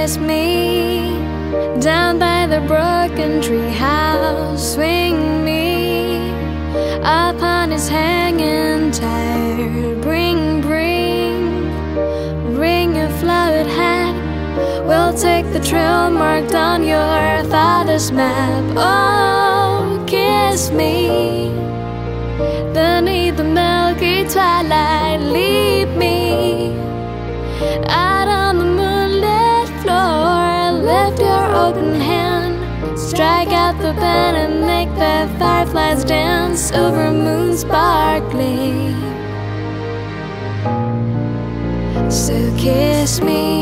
kiss me down by the broken tree house. Swing me upon his hanging tire. Bring your flowered hat. We'll take the trail marked on your father's map. Oh, kiss me beneath the milky twilight. Leave me out on the moonlit floor. Lift your open hand, strike out the band, and make the fireflies dance over a moon sparkling. So kiss me